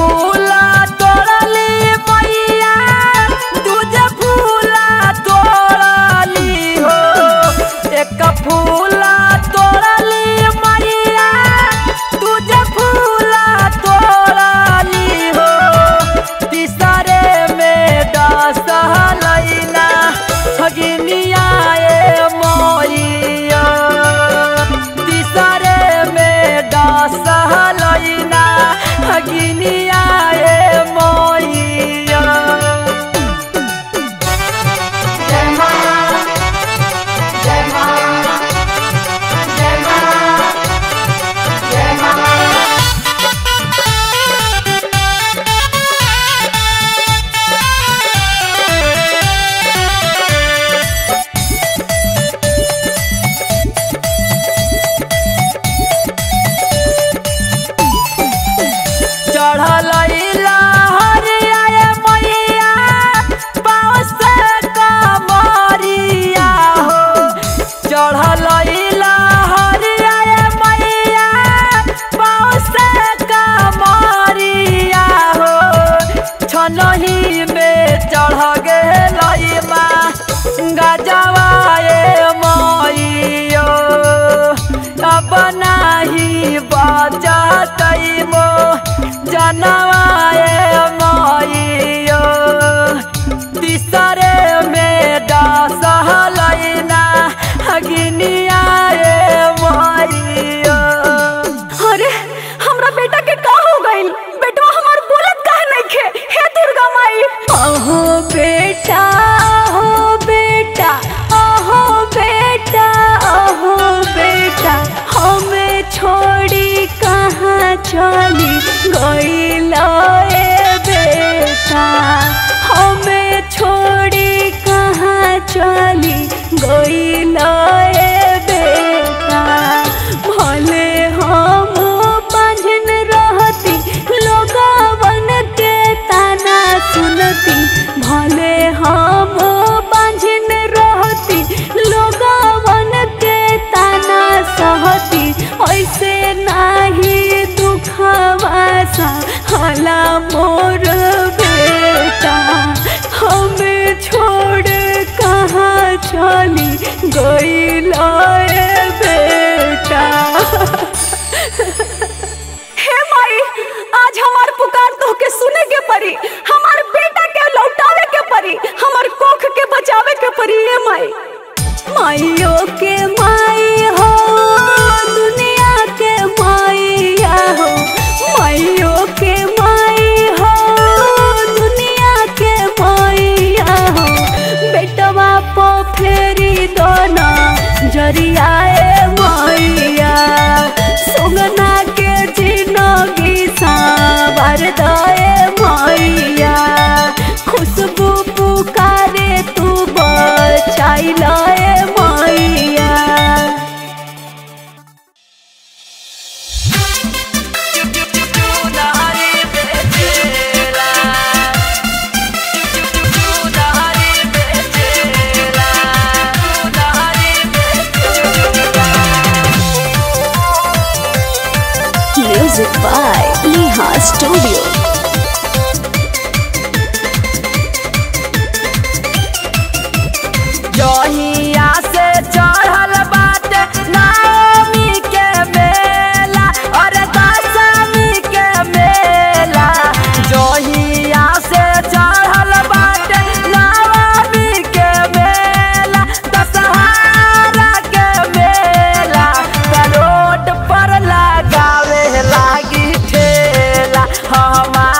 फूला तोड़ली मैया दूजे फूला तोड़ली हो। एक फूला तोड़ली मैया दूजे फूला तोड़ली हो। तीसरे में डसलैना भगिनिया मोरिया। तीसरे में डसलैना भगिनिया मोरिया। जय मां जय मां जय मां जय मां। चढ़लैला हरिया मैया पाँव से कमरिया हो। चढ़लैला हरिया मैया पाँव से कमरिया हो। छनही में चढ़ गेलै माँ गजवा मैया। अब नाही बचतै मो जनवाए मैया। तीसरे में डसलैना भगिनिया मैया। अरे हमरा बेटा के का हो गइल? बेटवा हमार बोलत काहे नइखे? हे दुर्गा माई। अहो बेटा अहो बेटा अहो बेटा अहो बेटा हमें छोड़ी कहाँ चली गइल ए बेटा। हमें छोड़ी कहाँ चली गइल ए बेटा। भले हम बांझन रहती लोगवन के ताना सुनती। भले हम बांझन रहती लोगवन के ताना सहती। ऐसे नाही दुखवा सहला मोर बेटा। हमें छोड़ कहाँ चली गइल ए बेटा। हे माई आज हमार पुकार तोहके सुने के पड़ी। हमार बेटा के लौटावे के पड़ी। हमार कोख के बचावे के पड़ी। हे माई माइयो के माई हो दुनिया के माइया हो। माइयो के माई हो दुनिया के माइया हो। बेटवा पो फेरी दोना जरिया मैया। सोगना के जिनगी सावर दए मैया। खुशबू पुकारे तू बचाई लए मैया। Music by Neha Studio. जहिया से चढ़ल बाटे नवमी के मेला और दशमी के मेला। जहिया से चढ़ल बाटे नवमी के मेला दशहरा के मेला। रोड पर लगावे लागी ठेला हमार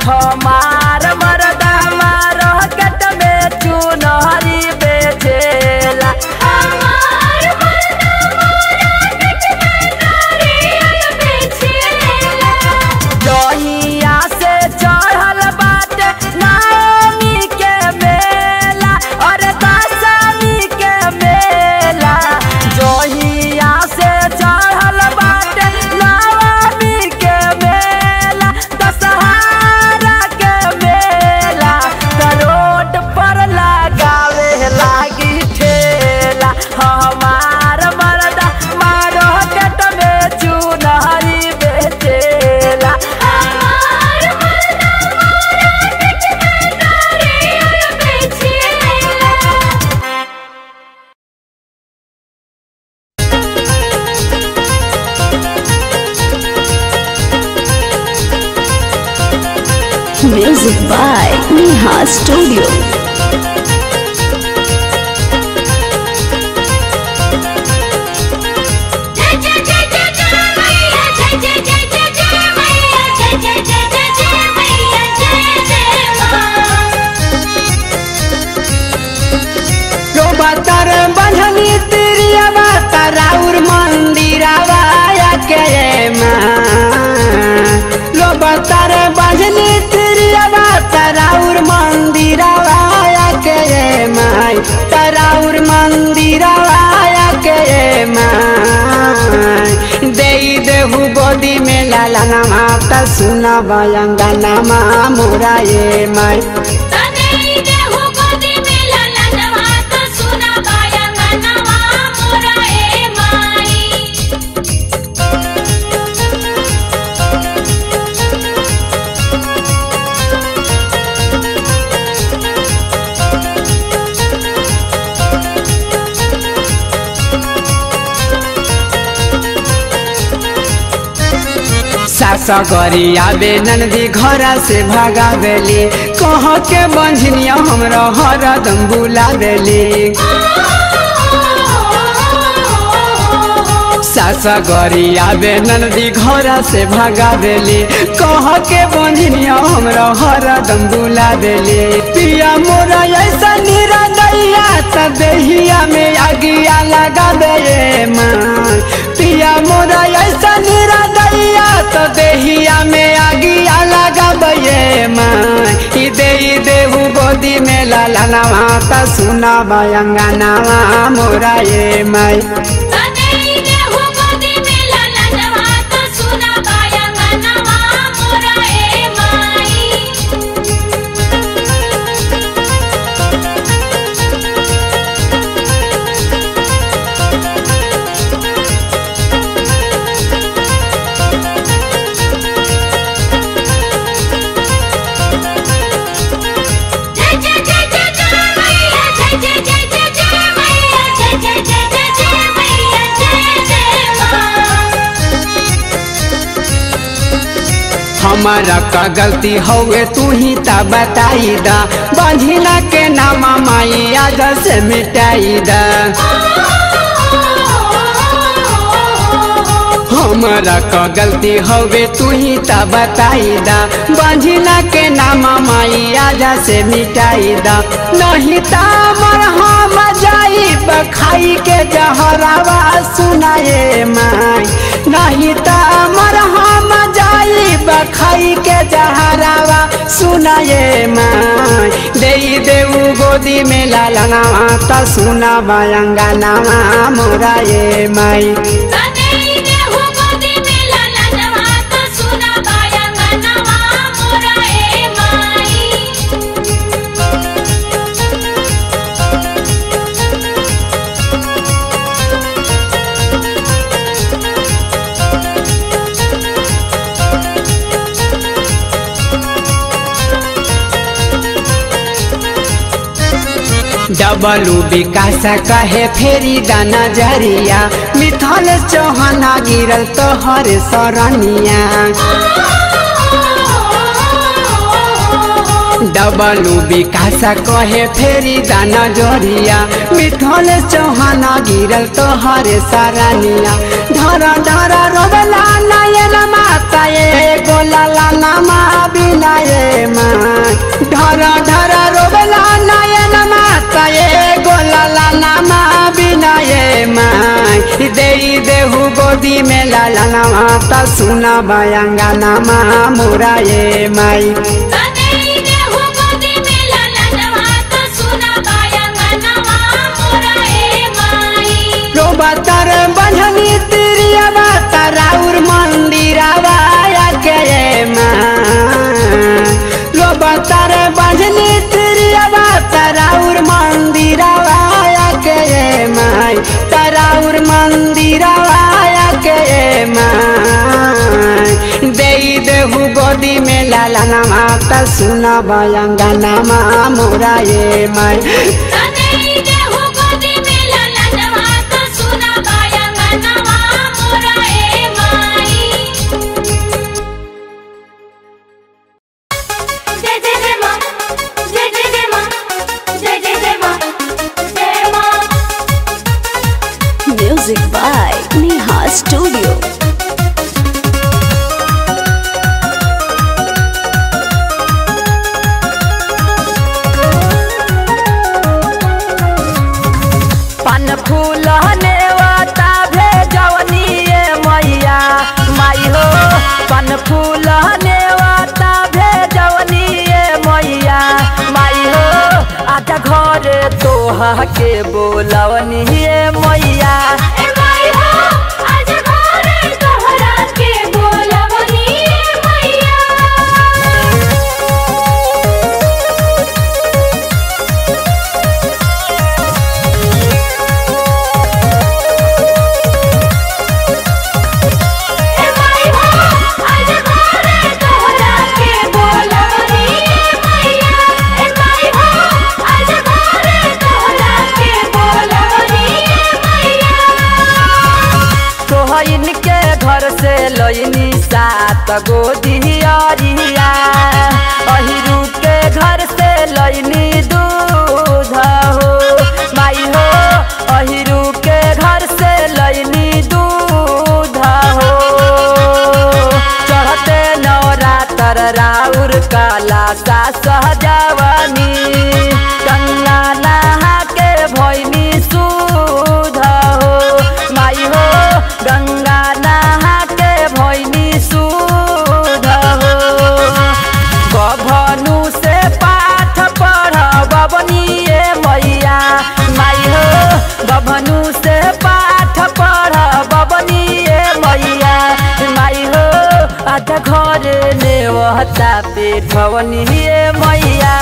हमार मरदा मार्केट में चुनरी बेचेला हमार मर्दा मार्केट में नारियल बेचेला जहिया से चढ़ल बाटे नवमी के मेला और दशमी के मेला जहिया से चढ़ल बाटे नवमी के मेला दशहरा के मेला रोड पर लगावे लागी ठेला हमार मर्दा मार्केट में चुनरी बेचेला हमार मर्दा मार्केट में नारियल बेचेला Music by Neha Studio. रोबतर बंधनी तिरिया राउर मंदिरवा के रोबतर बंधनी तिरिया राउर मंदिरवा के माई तराउर मंदिरवा के माई दे देहु गोदी में लाला नमा त सुना बयंगा नमा मोरा ये माई सगरी आबे नंदी घर से भगावेली कह के बंझनिया हमरा हरदम बुलावेली सगरी आबे नंदी घर से भगावेली कह के बंझनिया हमरा हरदम बुलावेली पिया मोरा ऐसा निरदैया त देहिया में आगिया लगावे मां पिया मोरा ऐसा निरदैया तो देहिया में आगिया लगाबे माँ दे देहु गोदी में लाला नवा त सुना बयंगा नवा मोरा ये माई हमारा का गलती होवे तू ही ता बताई दा बंझिना के नाम माई आज से मिटाई दा हमारा का गलती होवे तू ही ता बताई दा बंझिना के नाम माई आज से मिटाई दा नहीं ता मर हम जाई बखाई के जहरावा सुनाए माई नहीं ता मर हम जाई बखाई के जहरावा सुनाए माई दे देऊ गोदी में लाला नवा त सुना बयंगा नवा मोरा ये माई डबलू विकास कहे फेरी दाना जरिया मिथल चौहाना गिरल तोहर सरनिया डबलू विकास कहे फेरी दाना जरिया मिथल चौहाना गिरल तोहर सरनिया धर धर रोबला नयन माता ये गोला नमा बिना ये गोदी में लाला नामा त सुना बयांगा नामा मोरा ये माई रोबतर बंधनी तिरिया राउर मंदिरवा के रोबतर बंधनी तिरिया राउर मंदिरवा के माई तराउर मंदिरवा के माई दे देहु गोदी में लाला नामा त सुना बयांगा नामा मोरा ये माई Music by Neha Studio. पान फूल नेवता भेजवनी मैया माई हो पान फूल नेवता भेजवनी मैया माई हो आजा घर तोहा के बोलवनी मैया इनके घर से लईनी सात गो दियरिया अहिरू के घर से लईनी दूध हो माई हो अहिरू के घर से लईनी दूध हो चढ़ते नवरात्र राउर काला सा सहजवनी गंगा नहा के भैनी सुध हो माई हो गंगा नहा के भैनी सुध हो गभनु से पाठ पढ़बनी मैया माई हो गभनु से पाठ पढ़बनी मैया माई हो आधा घर नेवता पेठवनी मैया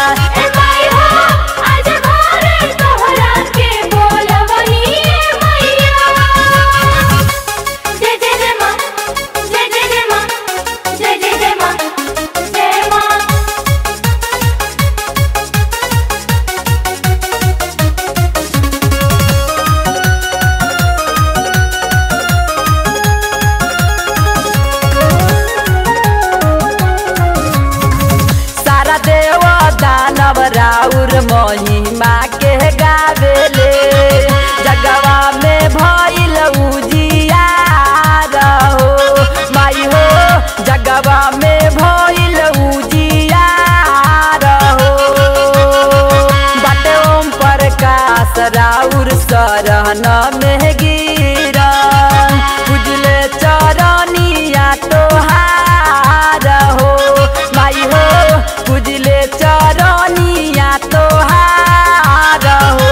राउर महिमा के गावेले जगवा में भइल उजियार हो माई हो जगवा में भइल उजियार हो बाटे ओम प्रकाश राउर शरण में गिरन पूजले चरनिया तोहार हो माई हो पूजले चरनिया तोहार हो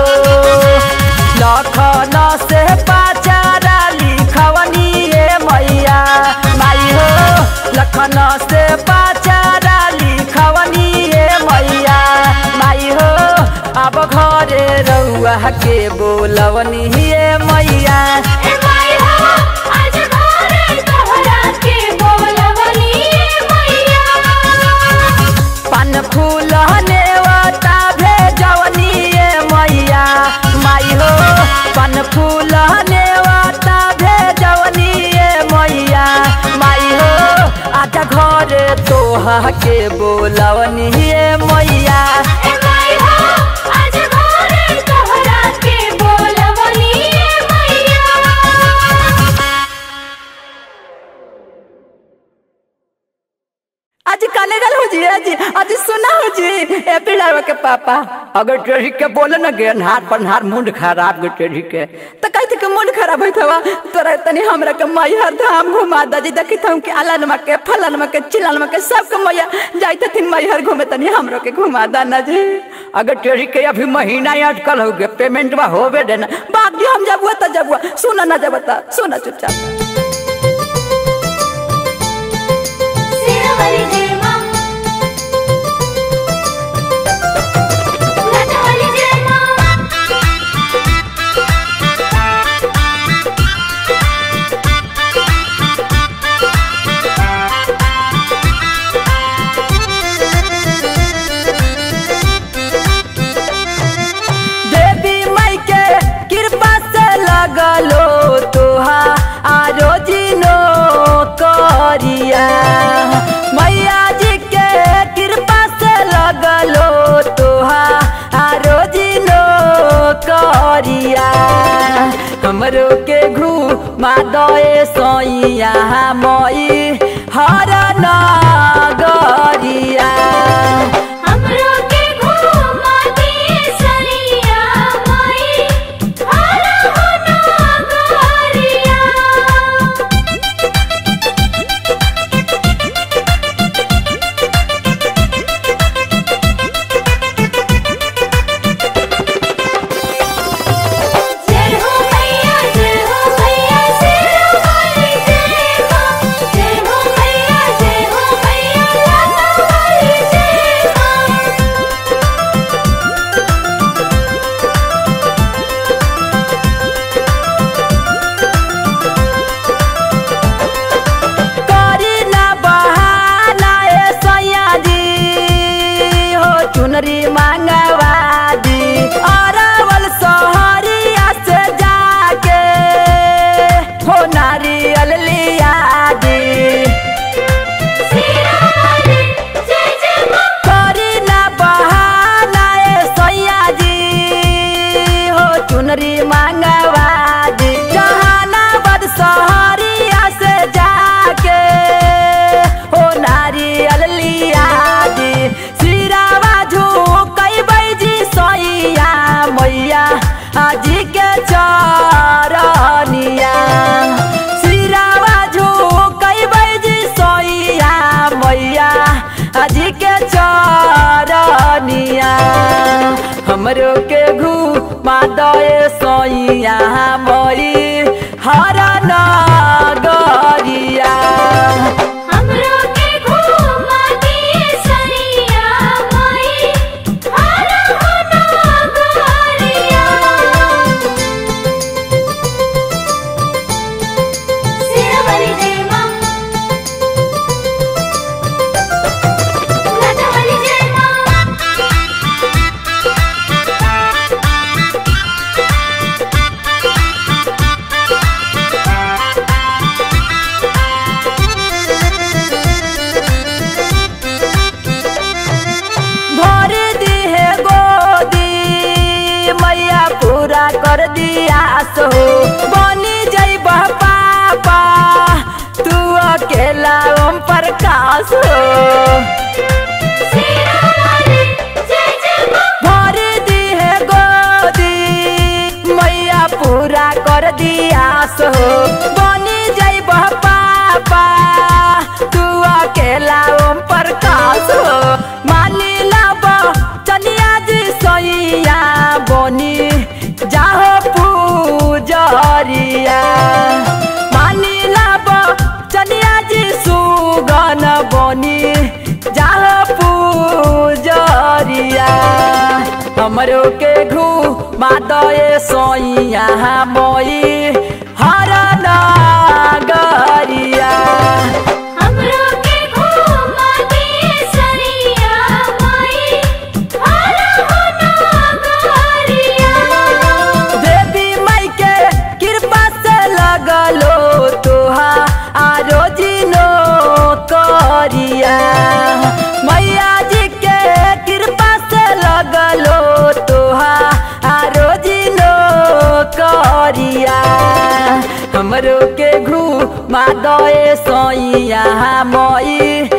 लखन से पाचारा लिखवनी मैया माई हो लखन से पाचारा लिखवनी मैया माई हो अब घरे रउआ के बोलवनी मैया पान फूल नेवता भेजवनी मैया माई हो पान फूल नेवता भेजवनी मैया माई हो आधा घर तोहा के बोलवनी मैया आज काने गल हो जी आज सुना हो जी ए पिलावा के पापा अगर टेढ़ी के बोले न गे हाथ पर हाथ मुंड खराब गे टेढ़ी के तो कहते के मुंड खराब होत हवा तोरा तनी हमरा के मैहर धाम घुमा द जी देखी हम के आलनमा के फलनमा के चिलनमा के सब के मैया जाई तथिन मैहर घूमे तनी हमरो के घुमा द न जी अगर टेढ़ी के अभी महीना अटकल हो गे पेमेंट बा होबे देना बाप जी हम जबुआ त जबुआ सुना न जबता सुना चुपचाप मैया जी के कृपा से लगलो तोहारो जिनो करिया हमरो के घुमा दए सैया मई हर नगरिया मांगवादी अरवल सहरिया से जाके हो नारियल लिया दी करी ना बहाना सैया जी हो चुनरी मांगवादी जहानाबाद सहरिया से जाके हो नारियल लिया दी मैया जी के चरनिया सिरावा झुकबै जी सैया मैया जी के चरनिया हमरो के घुमा दए सैया मई हर नगरिया कर दिया सो बनी जइब पापा तू अकेला ओम प्रकाश भर दी है गोदी मैया पूरा कर दिया सो बनी जइब पापा तू अकेला ओम प्रकाश मानी लब चनिया जी सैया बनी जाहो पूजरिया मानी लब चनिया जी सुगन बनी जाहो पूजरिया हमरो के घुमा दए सैया मई हर नगरिया मैया जी के कृपा से लगलो तोहारो जिनो करिया हमरो के घुमा दए सैया मई